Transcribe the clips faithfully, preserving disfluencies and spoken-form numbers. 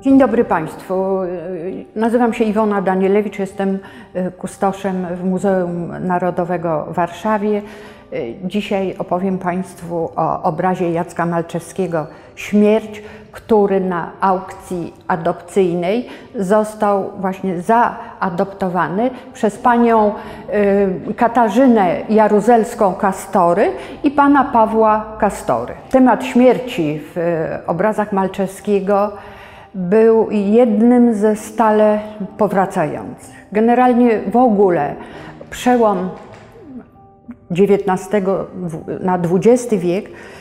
Dzień dobry Państwu. Nazywam się Iwona Danielewicz, jestem kustoszem w Muzeum Narodowego w Warszawie. Dzisiaj opowiem Państwu o obrazie Jacka Malczewskiego „Śmierć”, który na aukcji adopcyjnej został właśnie zaadoptowany przez panią Katarzynę Jaruzelską-Kastory i pana Pawła Kastory. Temat śmierci w obrazach Malczewskiego był jednym ze stale powracających. Generalnie w ogóle przełom dziewiętnastego na dwudziesty wiek,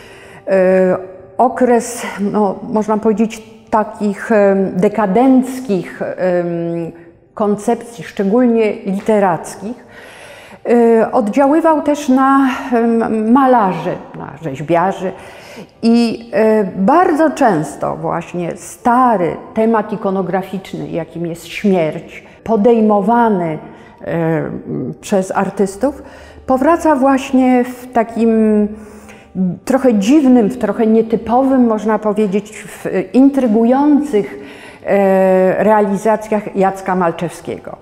okres, no, można powiedzieć, takich dekadenckich koncepcji, szczególnie literackich, oddziaływał też na malarzy, na rzeźbiarzy i bardzo często właśnie stary temat ikonograficzny, jakim jest śmierć, podejmowany przez artystów, powraca właśnie w takim trochę dziwnym, w trochę nietypowym, można powiedzieć, w intrygujących realizacjach Jacka Malczewskiego.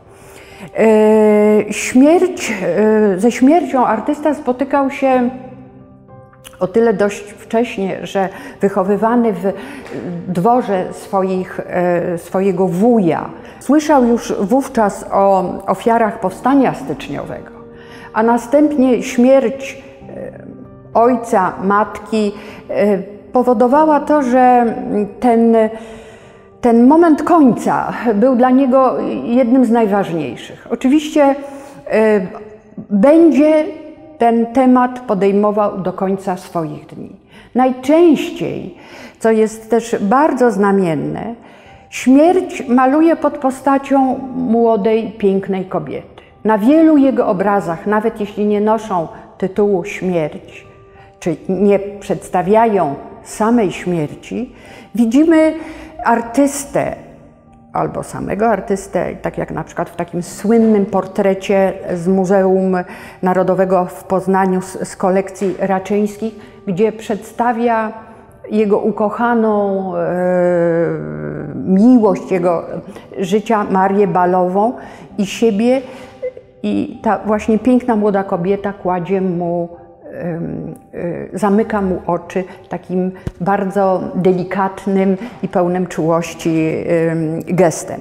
Śmierć, ze śmiercią artysta spotykał się o tyle dość wcześnie, że wychowywany w dworze swoich, swojego wuja, słyszał już wówczas o ofiarach powstania styczniowego, a następnie śmierć ojca, matki powodowała to, że ten, ten moment końca był dla niego jednym z najważniejszych. Oczywiście będzie ten temat podejmował do końca swoich dni. Najczęściej, co jest też bardzo znamienne, śmierć maluje pod postacią młodej, pięknej kobiety. Na wielu jego obrazach, nawet jeśli nie noszą tytułu śmierć, czy nie przedstawiają samej śmierci, widzimy artystę albo samego artystę, tak jak na przykład w takim słynnym portrecie z Muzeum Narodowego w Poznaniu z, z kolekcji Raczyńskich, gdzie przedstawia jego ukochaną e, miłość, jego życia, Marię Balową i siebie, i ta właśnie piękna młoda kobieta kładzie mu, zamyka mu oczy takim bardzo delikatnym i pełnym czułości gestem.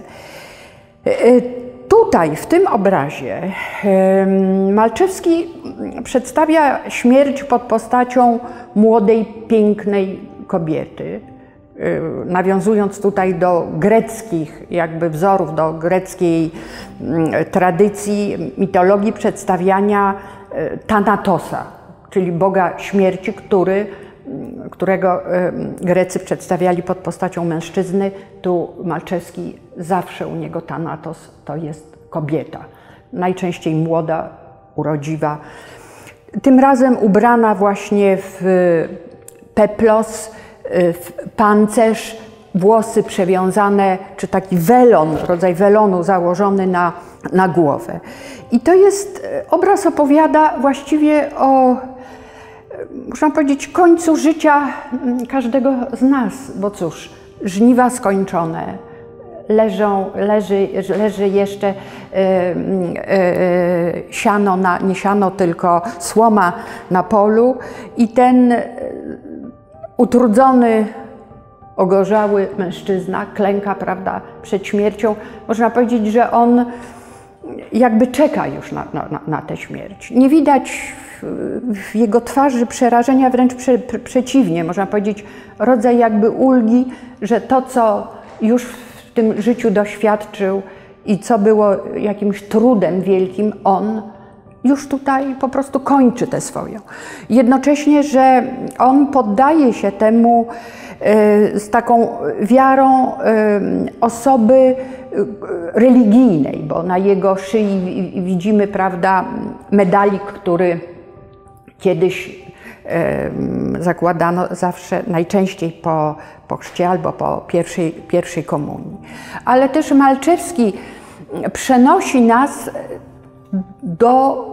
Tutaj, w tym obrazie, Malczewski przedstawia śmierć pod postacią młodej, pięknej kobiety, nawiązując tutaj do greckich jakby wzorów, do greckiej tradycji, mitologii przedstawiania Thanatosa, czyli boga śmierci, który, którego Grecy przedstawiali pod postacią mężczyzny. Tu Malczewski zawsze u niego Thanatos to jest kobieta, najczęściej młoda, urodziwa. Tym razem ubrana właśnie w peplos, w pancerz, włosy przewiązane, czy taki welon, rodzaj welonu założony na, na głowę. I to jest, obraz opowiada właściwie o, można powiedzieć, końcu życia każdego z nas, bo cóż, żniwa skończone, leżą, leży, leży jeszcze e, e, siano, na, nie siano, tylko słoma na polu i ten utrudzony, ogorzały mężczyzna klęka, prawda, przed śmiercią. Można powiedzieć, że on jakby czeka już na, na, na tę śmierć. Nie widać w, w jego twarzy przerażenia, wręcz prze, pre, przeciwnie. Można powiedzieć, rodzaj jakby ulgi, że to, co już w tym życiu doświadczył i co było jakimś trudem wielkim, on już tutaj po prostu kończy tę swoją. Jednocześnie, że on poddaje się temu z taką wiarą osoby religijnej, bo na jego szyi widzimy, prawda, medalik, który kiedyś zakładano zawsze, najczęściej po, po chrzcie albo po pierwszej, pierwszej komunii. Ale też Malczewski przenosi nas do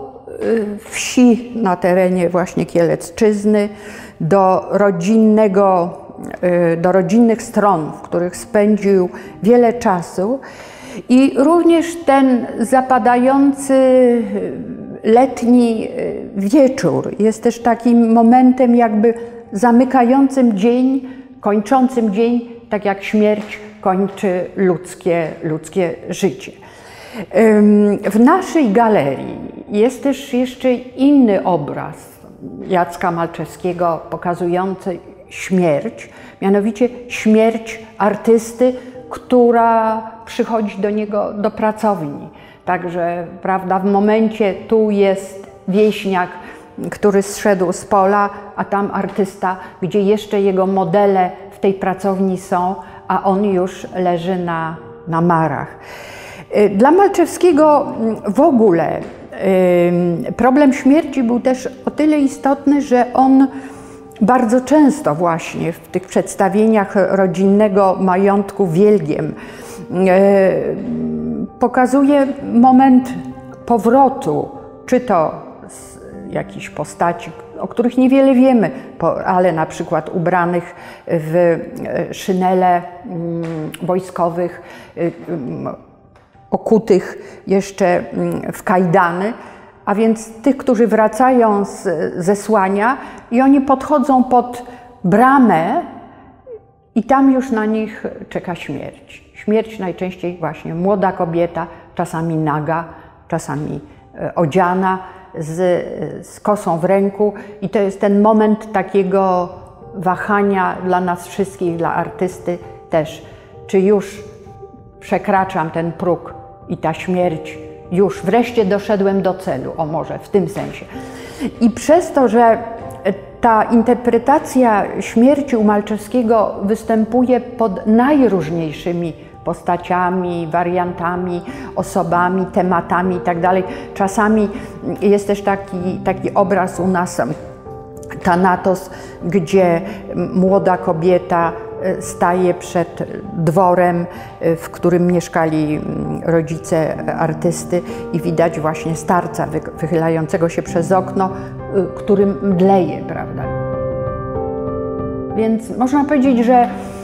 wsi na terenie właśnie Kielecczyzny, do rodzinnego do rodzinnych stron, w których spędził wiele czasu. I również ten zapadający letni wieczór jest też takim momentem jakby zamykającym dzień, kończącym dzień, tak jak śmierć kończy ludzkie, ludzkie życie. W naszej galerii jest też jeszcze inny obraz Jacka Malczewskiego pokazujący śmierć, mianowicie śmierć artysty, która przychodzi do niego do pracowni. Także, prawda, w momencie tu jest wieśniak, który zszedł z pola, a tam artysta, gdzie jeszcze jego modele w tej pracowni są, a on już leży na, na marach. Dla Malczewskiego w ogóle problem śmierci był też o tyle istotny, że on bardzo często właśnie w tych przedstawieniach rodzinnego majątku Wielgiem pokazuje moment powrotu, czy to z jakichś postaci, o których niewiele wiemy, ale na przykład ubranych w szynele wojskowych, okutych jeszcze w kajdany, a więc tych, którzy wracają z zesłania i oni podchodzą pod bramę i tam już na nich czeka śmierć. Śmierć najczęściej właśnie młoda kobieta, czasami naga, czasami odziana, z, z kosą w ręku i to jest ten moment takiego wahania dla nas wszystkich, dla artysty też, czy już przekraczam ten próg i ta śmierć, już wreszcie doszedłem do celu, o może w tym sensie. I przez to, że ta interpretacja śmierci u Malczewskiego występuje pod najróżniejszymi postaciami, wariantami, osobami, tematami itd. Czasami jest też taki, taki obraz u nas, Thanatos, gdzie młoda kobieta staje przed dworem, w którym mieszkali rodzice artysty i widać właśnie starca wychylającego się przez okno, którym mdleje, prawda? Więc można powiedzieć, że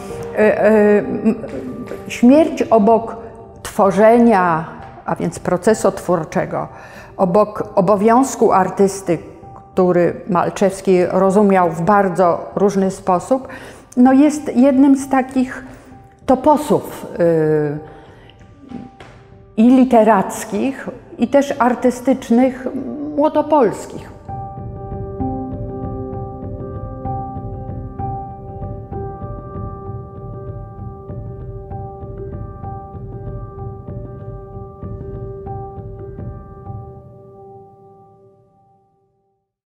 śmierć obok tworzenia, a więc procesu twórczego, obok obowiązku artysty, który Malczewski rozumiał w bardzo różny sposób, no jest jednym z takich toposów yy, i literackich, i też artystycznych, młodopolskich.